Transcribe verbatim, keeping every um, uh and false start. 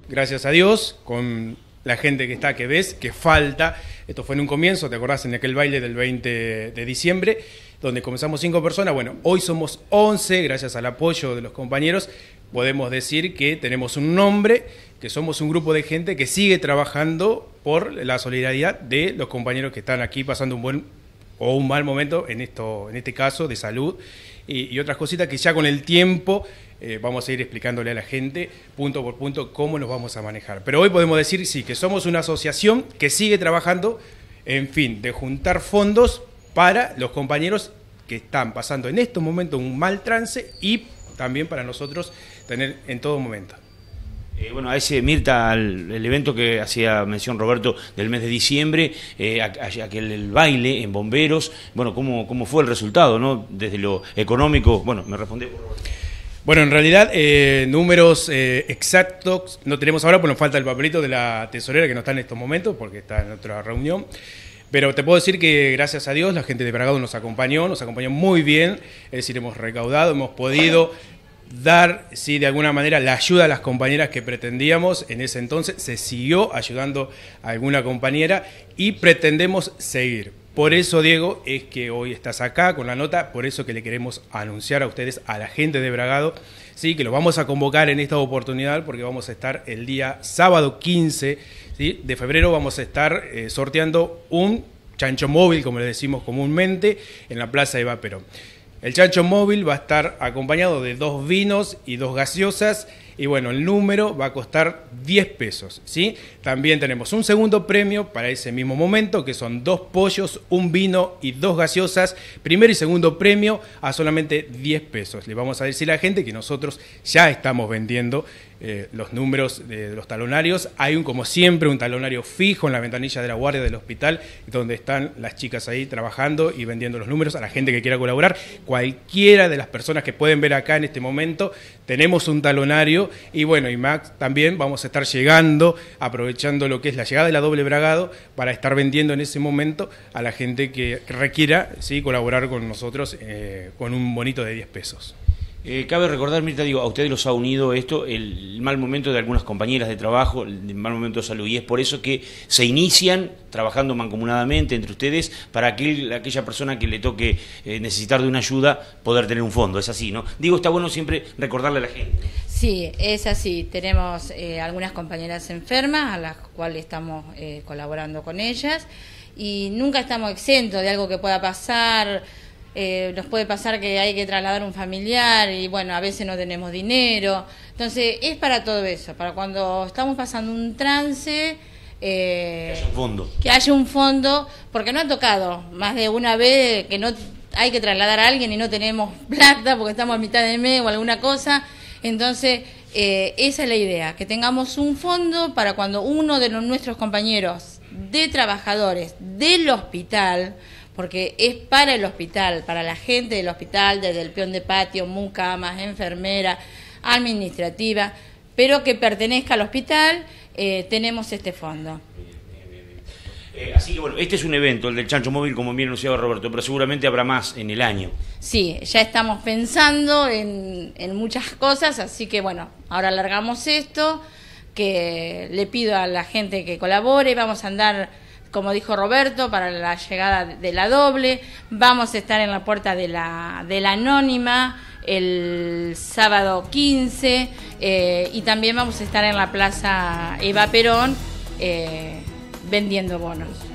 gracias a Dios, con la gente que está, que ves, que falta. Esto fue en un comienzo, ¿te acordás? En aquel baile del veinte de diciembre, donde comenzamos cinco personas. Bueno, hoy somos once, gracias al apoyo de los compañeros. Podemos decir que tenemos un nombre, que somos un grupo de gente que sigue trabajando por la solidaridad de los compañeros que están aquí pasando un buen o un mal momento, en, esto, en este caso, de salud y, y otras cositas que ya con el tiempo eh, vamos a ir explicándole a la gente punto por punto cómo nos vamos a manejar. Pero hoy podemos decir, sí, que somos una asociación que sigue trabajando, en fin, de juntar fondos para los compañeros que están pasando en estos momentos un mal trance y también para nosotros tener en todo momento. Eh, bueno, a ese, Mirta, al, el evento que hacía mención Roberto del mes de diciembre, eh, aquel el baile en Bomberos, bueno, ¿cómo, cómo fue el resultado, no? Desde lo económico, bueno, me responde por Roberto. Bueno, en realidad, eh, números eh, exactos no tenemos ahora, porque nos falta el papelito de la tesorera que no está en estos momentos, porque está en otra reunión. Pero te puedo decir que, gracias a Dios, la gente de Bragado nos acompañó, nos acompañó muy bien, es decir, hemos recaudado, hemos podido dar, sí, de alguna manera, la ayuda a las compañeras que pretendíamos. En ese entonces se siguió ayudando a alguna compañera y pretendemos seguir. Por eso, Diego, es que hoy estás acá con la nota, por eso que le queremos anunciar a ustedes, a la gente de Bragado, sí, que los vamos a convocar en esta oportunidad, porque vamos a estar el día sábado quince, ¿sí?, de febrero, vamos a estar eh, sorteando un chancho móvil, como le decimos comúnmente, en la Plaza Eva Perón. El chancho móvil va a estar acompañado de dos vinos y dos gaseosas y bueno, el número va a costar diez pesos, ¿sí? También tenemos un segundo premio para ese mismo momento, que son dos pollos, un vino y dos gaseosas. Primer y segundo premio a solamente diez pesos. Le vamos a decir a la gente que nosotros ya estamos vendiendo eh, los números de, de los talonarios. Hay, un, como siempre, un talonario fijo en la ventanilla de la guardia del hospital, donde están las chicas ahí trabajando y vendiendo los números a la gente que quiera colaborar. Cualquiera de las personas que pueden ver acá en este momento, tenemos un talonario. Y bueno, y Max, también vamos a estar llegando, aprovechando lo que es la llegada de la doble Bragado, para estar vendiendo en ese momento a la gente que requiera, ¿sí?, colaborar con nosotros eh, con un bonito de diez pesos. Eh, cabe recordar, Mirta, digo, a ustedes los ha unido esto, el mal momento de algunas compañeras de trabajo, el mal momento de salud, y es por eso que se inician trabajando mancomunadamente entre ustedes para aquel, aquella persona que le toque eh, necesitar de una ayuda, poder tener un fondo. Es así, ¿no? Digo, está bueno siempre recordarle a la gente. Sí, es así. Tenemos eh, algunas compañeras enfermas a las cuales estamos eh, colaborando con ellas y nunca estamos exentos de algo que pueda pasar. Eh, nos puede pasar que hay que trasladar un familiar y bueno, a veces no tenemos dinero. Entonces es para todo eso, para cuando estamos pasando un trance, eh, que haya un fondo. Que haya un fondo, porque no ha tocado más de una vez que no hay que trasladar a alguien y no tenemos plata porque estamos a mitad de mes o alguna cosa. Entonces eh, esa es la idea, que tengamos un fondo para cuando uno de los, nuestros compañeros de trabajadores del hospital, porque es para el hospital, para la gente del hospital, desde el peón de patio, mucamas, enfermera, administrativa, pero que pertenezca al hospital, eh, tenemos este fondo. Eh, así que bueno, este es un evento, el del chancho móvil, como bien anunciaba Roberto, pero seguramente habrá más en el año. Sí, ya estamos pensando en, en muchas cosas, así que bueno, ahora alargamos esto, que le pido a la gente que colabore, vamos a andar, como dijo Roberto, para la llegada de la doble. Vamos a estar en la puerta de la, de la Anónima el sábado quince eh, y también vamos a estar en la Plaza Eva Perón eh, vendiendo bonos.